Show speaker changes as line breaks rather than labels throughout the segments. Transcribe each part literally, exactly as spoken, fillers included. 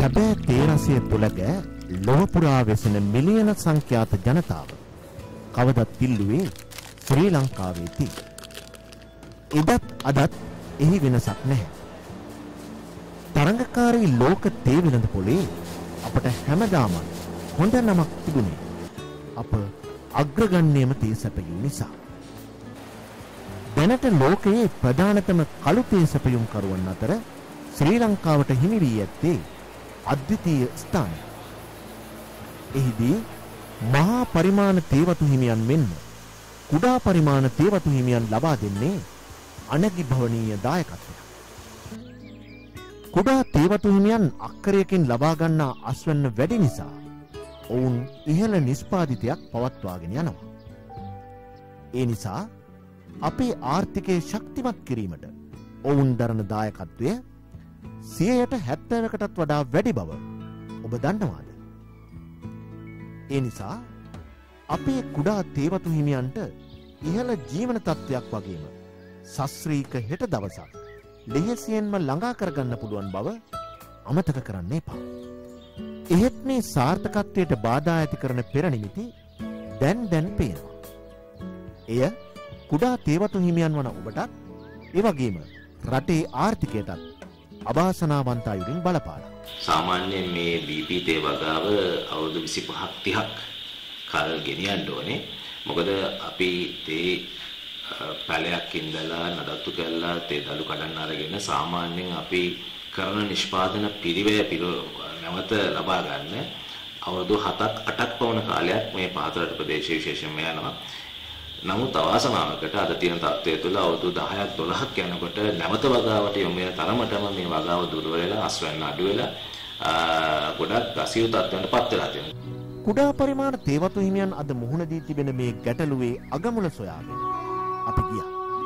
සැබෑ තේ රසය තුලක ලොව පුරා වෙසෙන මිලියන සංඛ්‍යාත ජනතාව කවදත් ඉල්ලුවේ ශ්‍රී ලංකාවේ තේ. එදත් අදත් එහි වෙනසක් නැහැ. තරඟකාරී ලෝක තේ වෙළඳ පොලේ අපට හැමදාම හොඳ නමක් තිබුණේ අප අග්‍රගණ්‍යම තේ සැපයීම නිසා. දැනට ලෝකයේ ප්‍රධානතම කළු තේ සැපයුම් කරුවන් අතර ශ්‍රී ලංකාවට හිමි වී ඇත්තේ අද්විතීය ස්ථානය. එහිදී මහා පරිමාණ තේවතු හිමියන් මෙන්ම කුඩා පරිමාණ තේවතු හිමියන් ලබා දෙන්නේ අනගිභවනීය දායකත්වයක්. කුඩා තේවතු හිමියන් අක්කරයකින් ලබා ගන්නා අස්වැන්න වැඩි නිසා ඔවුන් ඉහළ නිෂ්පාදිතයක් පවත්වාගෙන යනවා. ඒ නිසා අපේ ආර්ථිකය ශක්තිමත් කිරීමට ඔවුන් දරන දායකත්වය සියයට හැත්තෑවකටත් වඩා වැඩි බව ඔබ දන්නවාද? ඒ නිසා අපේ කුඩා තේවතු හිමියන්ට ඉහළ ජීවන තත්ත්වයක් වගේම සස්ත්‍රීක හෙට දවසක් ලෙහෙසියෙන්ම ළඟා කරගන්න පුළුවන් බව අමතක කරන්න එපා. එහෙත් මේ සාර්ථකත්වයට බාධා ඇති කරන පෙරනිමිති දැන් දැන් පේනවා. එය කුඩා තේවතු හිමියන් වන ඔබටත් ඒ වගේම රටේ ආර්ථිකයටත් අවාසනාවන්ත අයුරින් බලපාලා.
සාමාන්‍යයෙන් මේ බී පී තේ වගාව අවුරුදු විසිපහක් තිහක් කල් ගෙනියන්න ඕනේ. මොකද අපි තේ පැලයක් ඉඳලා නඩත්තු කරලා තේ දළු කඩන්න අරගෙන සාමාන්‍යයෙන් අපි කරන නිෂ්පාදන පිරිවැය නැවත ලබා ගන්න අවුරුදු හතක් අටක් පවන කාලයක් මේ පහතරට ප්‍රදේශයේ විශේෂයෙන්ම යනවා. නමුත් අවාසනාවකට අද තියෙන තත්ත්වය තුළ අවුරුදු දහයක් දොළහක් යනකොට නැවත වගාවට යොමු වෙන තරමටම මේ වගාව දුර්වල වෙලා අස්වැන්න අඩු වෙලා ගොඩක් අසියු තත්ත්වයකට පත් වෙලා තියෙනවා.
කුඩා පරිමාණ තේවතු හිමියන් අද මුහුණ දී තිබෙන මේ ගැටලුවේ අගමුල සොයාගෙන අපි ගියා.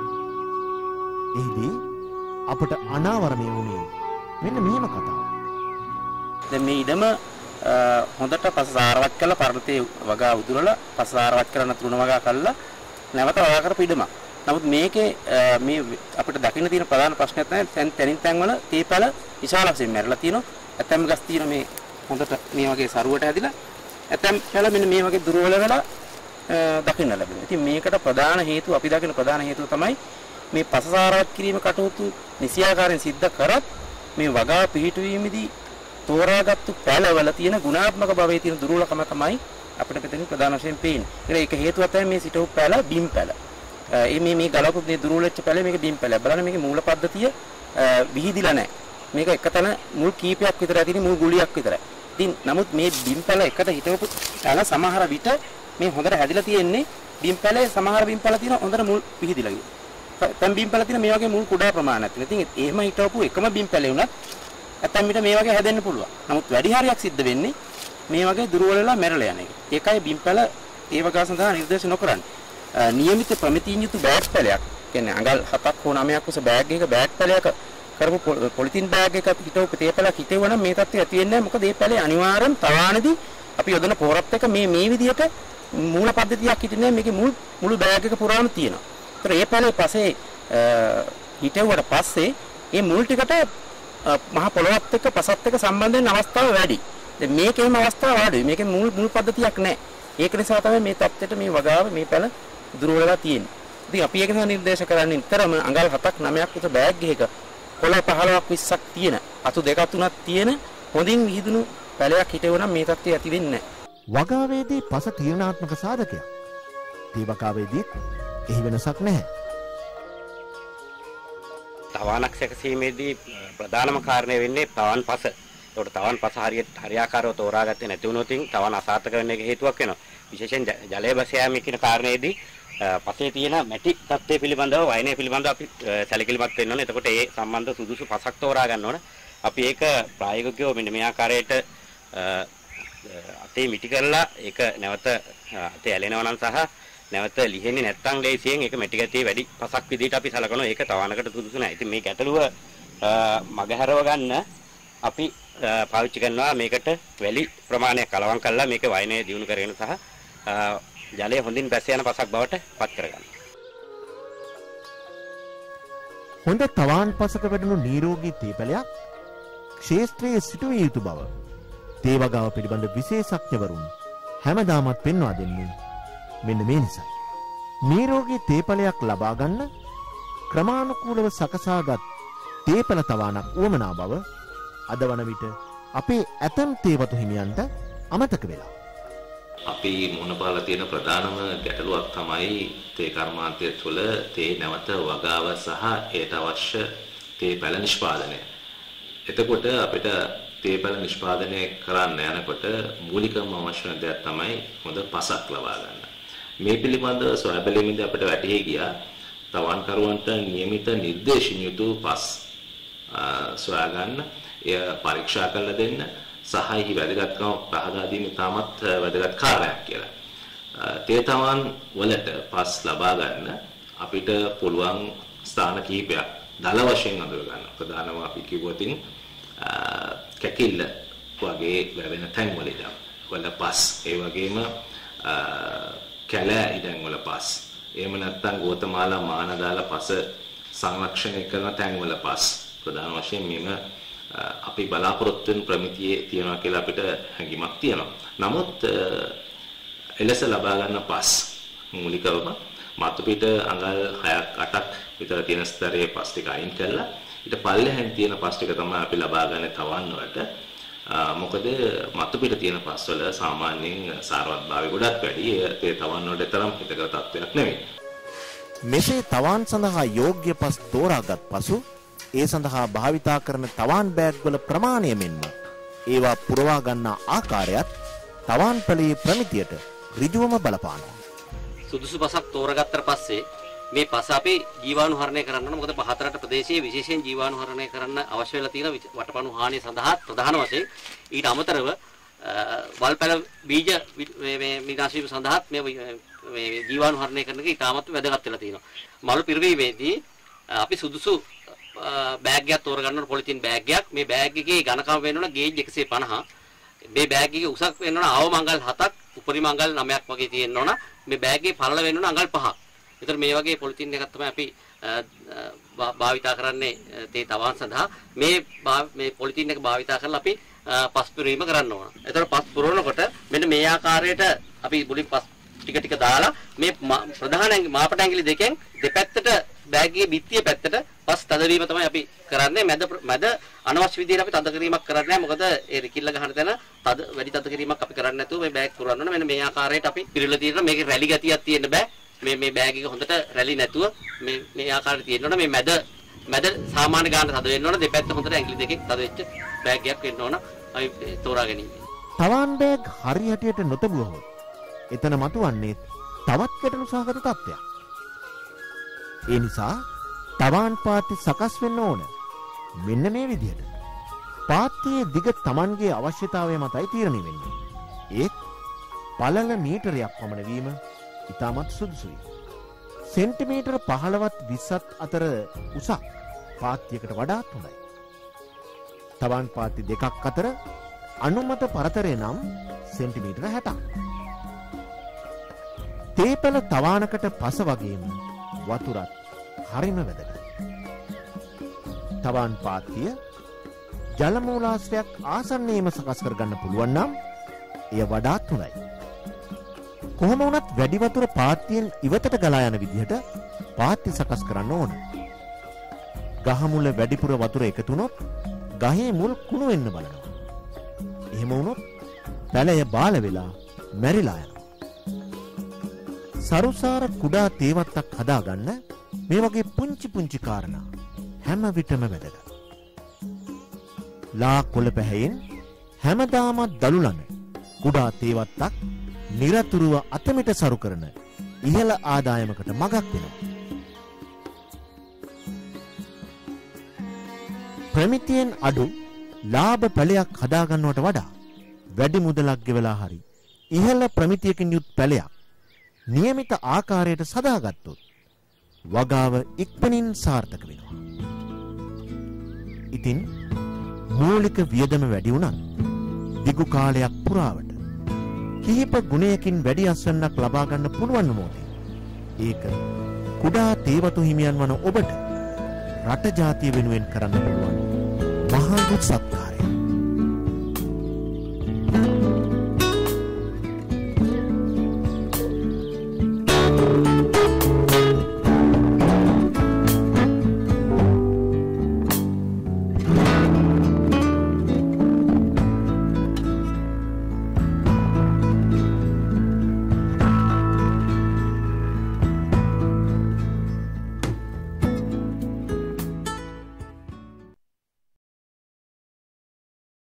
එහිදී අපට අනාවරණය වුණේ මෙන්න මෙහෙම කතාවක්.
දැන් මේ ඉඩම හොඳට පසාරවත් කරලා පර්වතයේ වගා උදුරලා පසාරවත් කරන තුන වගා කළා නැවත වගා කරපු ඉඩමක්. නමුත් මේකේ මේ අපිට දකින්න තියෙන ප්‍රධාන ප්‍රශ්නයක් තමයි තැන් තැනින් තැන් වල තේපැල විශාල වශයෙන් මැරලා තියෙනවා. ඇතැම් ගස් තියෙන මේ හොඳට මේ වගේ සරුවට හැදිලා ඇතැම් පැල මෙන්න මේ වගේ දුර්වල වෙලා දකින්න ලැබෙනවා. ඉතින් මේකට ප්‍රධාන හේතුව අපි දකින ප්‍රධාන හේතුව තමයි මේ පසාරවත් කිරීම කටයුතු නිසියාකාරයෙන් සිද්ධ කරත් මේ වගා පිහිටුවීමේදී තෝරාගත්තු පැලවල තියෙන ගුණාත්මක භවයේ තියෙන දුර්වලකම තමයි අපිට මෙතනින් ප්‍රධාන වශයෙන් පේන්නේ. ඒක හේතුව තමයි මේ සිටු පැල බිම් පැල. ඒ මේ මේ ගලපු මේ දුර්වලච්ච පැල මේක බිම් පැල. බලන්න මේකේ මූල පද්ධතිය විහිදිලා නැහැ. මේක එකතන මුල් කීපයක් විතර ඇතිනේ මුල් ගුලියක් විතරයි. ඉතින් නමුත් මේ බිම් පැල එකට හිටවපු පැල සමහර විට මේ හොඳට හැදිලා තියෙන්නේ බිම් පැලේ සමහර බිම් පැල තියෙන හොඳට මුල් විහිදිලා ගියා. දැන් බිම් පැල තියෙන මේ වගේ මුල් කුඩා ප්‍රමාණයක් තියෙන. ඉතින් එහෙම හිටවපු එකම බිම් පැලේ වුණත් ඇත්තම විට මේ වගේ හැදෙන්න පුළුවන්. නමුත් වැඩි හරියක් සිද්ධ වෙන්නේ මේ වගේ දුර්වල වෙලා මැරලා යන එක. ඒකයි බිම්පැල ඒ වගා සඳහා නිර්දේශ නොකරන්නේ. නියමිත ප්‍රමිතියින් යුතු බෑග් පැලයක්, කියන්නේ අඟල් හතක් හෝ නවයක් උස බෑග් එක බෑග් පැලයක කරපු පොලිතින් බෑග් එකක් හිටවපු තේ පැලක් හිටවුවනම් මේ තත්ත්වය ඇති වෙන්නේ නැහැ. මොකද මේ පැලේ අනිවාර්යෙන් තවානේදී අපි යොදන පොරත් එක මේ මේ විදිහට මූල පද්ධතියක් හිටින්නේ මේකේ මුල් මුළු බෑග් එක පුරාම තියෙනවා. ඒතර මේ පැලේ පස්සේ හිටවුවට පස්සේ මේ මුල් ටිකට මහ පොළොවත් එක්ක පසත් එක්ක සම්බන්ධ වෙන අවස්ථාව වැඩි. දැන් මේකේම අවස්ථාව අඩුයි. මේකේ මුල් මුල් පද්ධතියක් නැහැ. ඒක නිසා තමයි මේ තත්ත්වයට මේ වගාව මේ පැල දුර්වල වෙලා තියෙන්නේ. ඉතින් අපි ඒක නිසා නිර්දේශ කරන්නේ නිතරම අඟල් හතක් නවයක් විතර බෑග් එකක කොළ පහළොවක් විස්සක් තියෙන අතු දෙකක් තුනක් තියෙන හොඳින් විහිදුණු පැලයක් හිටවුවනම් මේ තත්ත්වය ඇති වෙන්නේ නැහැ.
වගාවේදී පස තීරණාත්මක සාධකයක්. තේ වගාවේදී එහි වෙනසක් නැහැ.
තවානක් සැකසීමේදී ප්‍රධානම කාරණය වෙන්නේ තවන් පස. ඒකට තවන් පස හරියට හරියාකාරව තෝරාගත්තේ නැති වුණොත් තවන් අසාර්ථක වෙන්න එක හේතුවක් වෙනවා. විශේෂයෙන් ජලය බස යාමේ කියන කාරණේදී පසේ තියෙන මැටි තත්ත්වය පිළිබඳව වයනය පිළිබඳව අපි සැලකිලිමත් වෙන්න ඕනේ. එතකොට ඒ සම්බන්ධ සුදුසු පසක් තෝරා ගන්න ඕන. අපි ඒක ප්‍රායෝගිකව මෙන්න මේ ආකාරයට අතේ මිටි කරලා ඒක නැවත අතේ ඇලෙනවා නම් සහ නැවත ලිහෙන්නේ නැත්නම් ලේසියෙන් ඒක මැටි ගැතිය වැඩි පසක් විදිහට අපි සලකනවා. ඒක තවනකට සුදුසු නැහැ. ඉතින් මේ ගැටලුව මගහැරව ගන්න අපි පාවිච්චි කරනවා මේකට වැලි ප්‍රමාණයක් කලවම් කරලා මේක වයනය දියුණු කරගෙන සහ ජලය හොඳින් බැස යන පසක් බවට පත් කරගන්න.
හොඳ තවාන් පසක වැඩුණු නිරෝගී තේ පැලයක් ක්ෂේත්‍රයේ සිටුවිය යුතු බව තේ වගාව පිළිබඳ විශේෂඥවරුන් හැමදාමත් පෙන්වා දෙන්නේ මෙන්න මේ නිසයි. මේ රෝගී තේපලයක් ලබා ගන්න ක්‍රමානුකූලව සකසාගත් තේපල තවානක් උවමනා බව අද වන විට අපේ ඇතම් තේවතු හිමියන්ට අමතක වෙලා.
අපි මුණ පාලා තියෙන ප්‍රධානම ගැටලුවක් තමයි තේ කර්මාන්තය තුළ තේ නැවත වගාව සහ ඒට අවශ්‍ය තේ පැල නිෂ්පාදනය. එතකොට අපිට තේ පැල නිෂ්පාදනය කරන්න යනකොට මූලිකම අවශ්‍ය වෙන දෙයක් තමයි හොඳ පසක් ලබා ගන්න. මේ පිළිබඳව සොයා බැලීමේදී අපිට වැටහි ගියා තවන්කරුවන්ට නියමිත නිර්දේශිත යුතු පස් සොයා ගන්න, එය පරීක්ෂා කරලා දෙන්න සහ එහි වැදගත්කම පහදා දීම තාමත් වැදගත් කාර්යයක් කියලා. තේ තවන් වලට පස් ලබා ගන්න අපිට පුළුවන් ස්ථාන කිහිපයක් දල වශයෙන් අඳුර ගන්න. ප්‍රධානම අපි කිව්වොතින් කැකිල්ල වගේ වැවෙන තැන් වල ඉඳන් වල පස්, ඒ වගේම කැලෑ ඉඳන් වල පස්, එහෙම නැත්නම් ගෝතමාලා මාන දාලා පස සංරක්ෂණය කරන තැන් වල පස් ප්‍රධාන වශයෙන් මෙම අපි බලාපොරොත්තු වෙන ප්‍රමිතියේ තියනවා කියලා අපිට හැඟීමක් තියෙනවා. නමුත් එලෙස ලබා ගන්න පස් මූලිකවම මතු පිට අඟල් හයක් අටක් විතර තියෙන ස්තරයේ පස් ටික අයින් කරලා ඊට පල්ලෙහෙන් තියෙන පස් ටික තමයි අපි ලබා ගන්න තවන් වලට. මොකද මතු පිට තියෙන පස් වල සාමාන්‍යයෙන් සාරවත්භාවය ගොඩක් වැඩි. ඒ තවන් වලට තරම් හිතකර තත්ත්වයක් නෙවෙයි.
මෙසේ තවන් සඳහා යෝග්‍ය පස් තෝරාගත් පසු ඒ සඳහා භාවිතා කරන තවන් බෑග් වල ප්‍රමාණය මෙන්ම ඒවා පුරවා ගන්නා ආකාරයත් තවන් පැලේ ප්‍රමිතියට ඍජුවම බලපානවා.
සුදුසු පසක් තෝරගත්තට පස්සේ මේ පස අපි ජීවාණුහරණය කරන්න ඕන. මොකද පහතරට ප්‍රදේශයේ විශේෂයෙන් ජීවාණුහරණය කරන්න අවශ්‍ය වෙලා තියෙන වටපණු හානිය සඳහා ප්‍රධාන වශයෙන් ඊට අමතරව වල්පැල බීජ මේ විනාශ වීම සඳහා මේ මේ ජීවාණුහරණය කරන එක ඉතාමත් වැදගත් වෙලා තියෙනවා. මළු පිරවීමේදී අපි සුදුසු බෑග් එකක් තෝරගන්න ඕන. පොලිතින් බෑග් එකක්. මේ බෑග් එකේ ඝනකම වෙන්න ඕන ගේජ් එකසිය පනහ. මේ බෑග් එකේ උසක් වෙන්න ඕන අවම අඟල් හතක්, උපරිම අඟල් නවයක් වගේ තියෙන්න ඕන. මේ බෑග් එකේ පළල වෙන්න ඕන අඟල් පහක්. ඒතර මේ වගේ පොලිතින් එකක් තමයි අපි භාවිතා කරන්නේ තේ තවන් සඳහා. මේ මේ පොලිතින් එක භාවිතා කරලා අපි පස් පුරීම කරන්න ඕන. ඒතර පස් පුරවනකොට මෙන්න මේ ආකාරයට අපි මුලින් පස් ටික ටික දාලා මේ ප්‍රධාන මාපට ඇඟිලි දෙකෙන් දෙපැත්තට බෑග් එකේ බිත්තිය පැත්තට පස් තදවීම තමයි අපි කරන්නේ. මැද මැද අනවශ්‍ය විදිහට අපි තද කිරීමක් කරන්නේ නැහැ. මොකද ඒ රිකිල්ල ගහන තැන තද වැඩි තද කිරීමක් අපි කරන්නේ නැතුව මේ බෑග් පුරවන්න ඕන. මෙන්න මේ ආකාරයට අපි පිරලා තියෙනවා. මේකේ රැලි ගතියක් තියෙන්න බෑ. මේ මේ බෑග් එක හොඳට රැලි නැතුව මේ මේ ආකාරයට තියෙන්න ඕන. මේ මැද මැද සාමාන්‍ය ගාන තද වෙන්න ඕන. දෙපැත්ත හොඳට ඇඟිලි දෙකෙන් තද වෙච්ච බෑග් එකක් වෙන්න ඕන. අපි තෝරා ගැනීම.
තවන් බෑග් හරියටට නොතබුවහොත් එතන මතුවන්නේ තවත් ගැටලු සහගත තත්ත්වයක්. ඒ නිසා තවන් පාත්ති සකස් වෙන්න ඕන මෙන්න මේ විදිහට. පාත්තියේ දිග Tamanගේ අවශ්‍යතාවය මතයි තීරණය වෙන්නේ. ඒත් පළල මීටරයක් පමණ වීම ඉතාමත් සුදුසුයි. සෙන්ටිමීටර පහළොවත් විස්සත් අතර උසක් පාත්තියකට වඩාත් හොඳයි. තවන් පාත්ති දෙකක් අතර අනුමත පරතරය නම් සෙන්ටිමීටර හැටක්. තේපල තවානකට පස වගේම වතුරත් හරිම වැදගත්. තවන් පාත්තිය ජල මූලාශ්‍රයක් ආසන්නයේම සකස් කරගන්න පුළුවන් නම් එය වඩාත් හොඳයි. කොහොම වුණත් වැඩි වතුර පාත්තියෙන් ඉවතට ගලා යන විදිහට පාත්ති සකස් කරන්න ඕන. ගහ මුල වැඩිපුර වතුර එකතු වුණොත් ගහේ මුල් කුණු වෙන්න බලනවා. එහෙම වුණොත් පැලය බාල වෙලා මැරිලා යනවා. සරුසාර කුඩා තේවත්තක් හදාගන්න මේ වගේ පුංචි පුංචි කාරණා හැම විටම වැදගත්. ලා කොළ පැහැයෙන් හැමදාමත් දලුලන කුඩා තේවත්තක් නිරතුරුව අතමිට සරු කරන ඉහළ ආදායමකට මගක් වෙනවා. ප්‍රමිතියෙන් අඩු ලාභ පැලයක් හදාගන්නවට වඩා වැඩි මුදලක් ගෙවලා හරි ඉහළ ප්‍රමිතියකින් යුත් පැලයක් නියමිත ආකාරයට සදාගත්තොත් වගාව ඉක්මනින් සාර්ථක වෙනවා. ඉතින් මූලික වියදම වැඩි වුණත් දිගු කාලයක් පුරාවට කිහිප ගුණයකින් වැඩි අස්වැන්නක් ලබා ගන්න පුළුවන් මොහොතේ ඒක කුඩා තේවතු හිමියන් වන ඔබට රට ජාතිය වෙනුවෙන් කරන්න පුළුවන් මහඟු සත්කාරයක්.